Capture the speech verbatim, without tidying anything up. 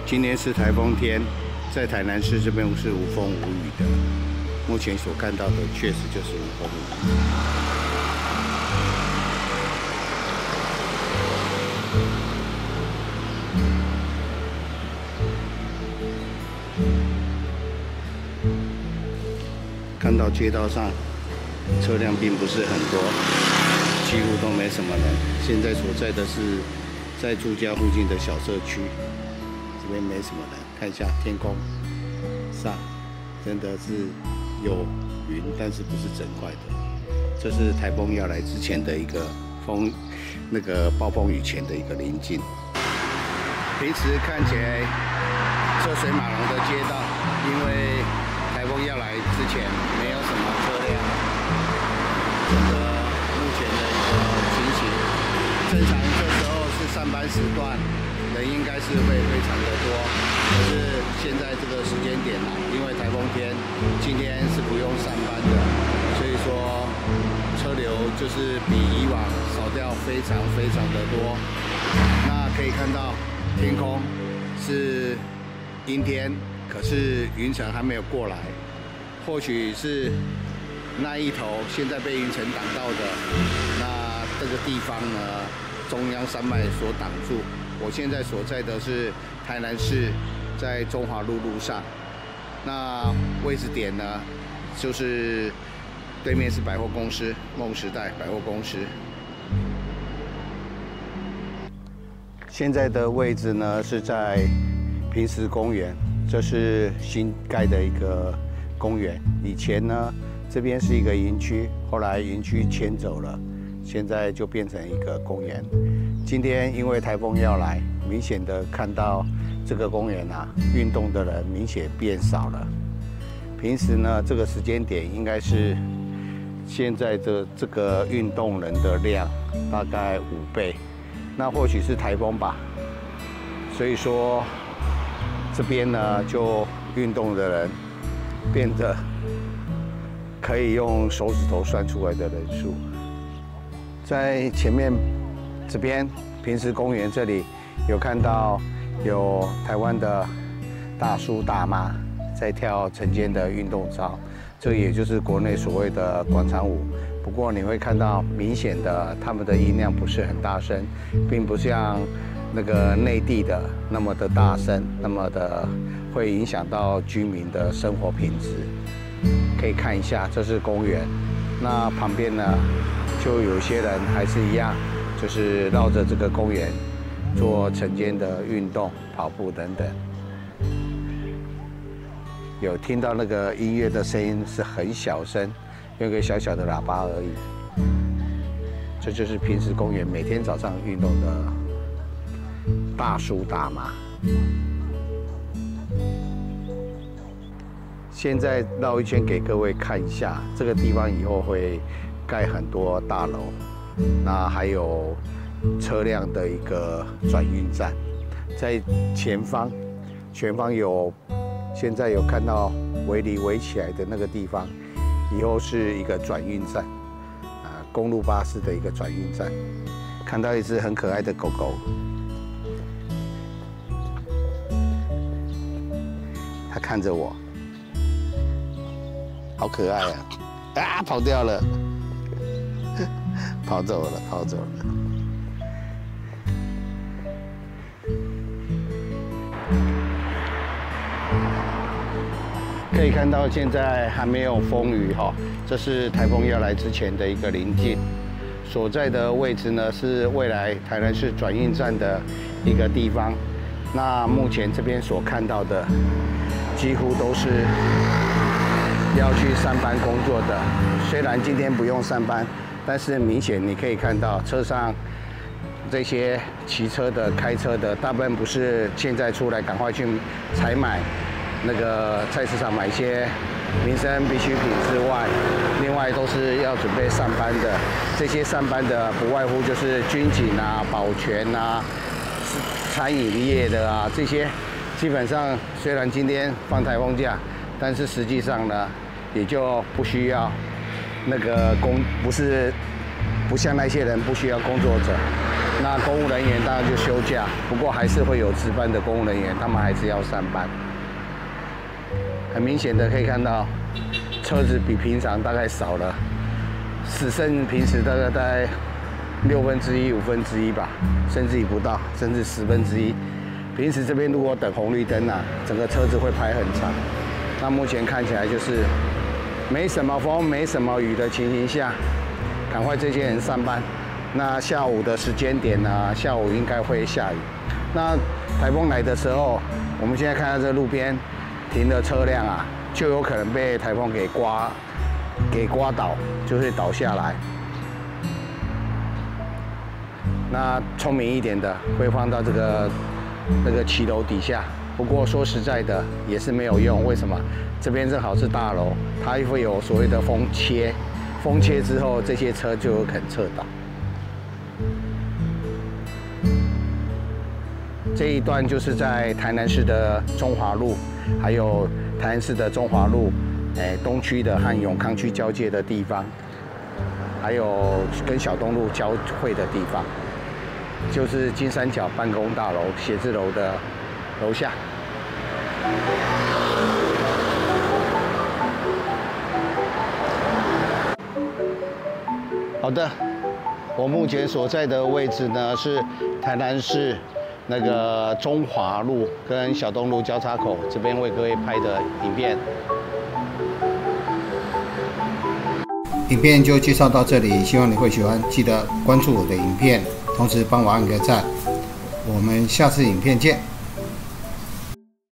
今年是台风天，在台南市这边是无风无雨的。目前所看到的确实就是无风无雨。看到街道上车辆并不是很多，几乎都没什么人。现在所在的是在住家附近的小社区。 这边没什么人，看一下天空上，真的是有云，但是不是整块的。这是台风要来之前的一个风，那个暴风雨前的一个临近。平时看起来车水马龙的街道，因为台风要来之前没有什么车辆。整个目前的一个情形，正常这时候是上班时段。 人应该是会非常的多，可是现在这个时间点啊，因为台风天，今天是不用上班的，所以说车流就是比以往少掉非常非常的多。那可以看到天空是阴天，可是云层还没有过来，或许是那一头现在被云层挡到的，那这个地方呢，中央山脉所挡住。 我现在所在的是台南市，在中华路路上。那位置点呢，就是对面是百货公司梦时代百货公司。现在的位置呢是在平石公园，这是新盖的一个公园。以前呢这边是一个营区，后来营区迁走了，现在就变成一个公园。 今天因为台风要来，明显的看到这个公园啊，运动的人明显变少了。平时呢，这个时间点应该是现在的这个运动人的量大概五倍，那或许是台风吧。所以说这边呢，就运动的人变得可以用手指头算出来的人数，在前面。 这边平时公园这里有看到有台湾的大叔大妈在跳晨间的运动操，这也就是国内所谓的广场舞。不过你会看到明显的他们的音量不是很大声，并不像那个内地的那么的大声，那么的会影响到居民的生活品质。可以看一下，这是公园，那旁边呢就有些人还是一样。 就是绕着这个公园做晨间的运动、跑步等等。有听到那个音乐的声音是很小声，用个小小的喇叭而已。这就是平时公园每天早上运动的大叔大妈。现在绕一圈给各位看一下，这个地方以后会盖很多大楼。 那还有车辆的一个转运站，在前方，前方有现在有看到围篱围起来的那个地方，以后是一个转运站，啊，公路巴士的一个转运站。看到一只很可爱的狗狗，它看着我，好可爱啊！啊，跑掉了。 跑走了，跑走了。可以看到，现在还没有风雨哈，这是台风要来之前的一个临近。所在的位置呢，是未来台南市转运站的一个地方。那目前这边所看到的，几乎都是要去上班工作的。虽然今天不用上班。 但是明显你可以看到车上这些骑车的、开车的，大部分不是现在出来赶快去采买那个菜市场买一些民生必需品之外，另外都是要准备上班的。这些上班的不外乎就是军警啊、保全啊、餐饮业的啊，这些基本上虽然今天放台风假，但是实际上呢，也就不需要。 那个工不是不像那些人不需要工作者，那那公务人员当然就休假，不过还是会有值班的公务人员，他们还是要上班。很明显的可以看到，车子比平常大概少了，只剩平时大概大概六分之一、五分之一吧，甚至于不到，甚至十分之一。平时这边如果等红绿灯啊，整个车子会排很长。那目前看起来就是没什么风、没什么雨的情形下，赶快这些人上班。那下午的时间点呢、啊，下午应该会下雨。那台风来的时候，我们现在看到这路边停的车辆啊，就有可能被台风给刮给刮倒，就会倒下来。那聪明一点的会放到这个那个骑楼底下。不过说实在的，也是没有用。为什么？这边正好是大楼，它会有所谓的风切，风切之后，这些车就有可能侧倒。这一段就是在台南市的中华路，还有台南市的中华路，哎，东区的和永康区交界的地方，还有跟小东路交汇的地方，就是金三角办公大楼写字楼的楼下。好的，我目前所在的位置呢是台南市那个中华路跟小东路交叉口这边为各位拍的影片。影片就介绍到这里，希望你会喜欢，记得关注我的影片，同时帮我按个赞。我们下次影片见。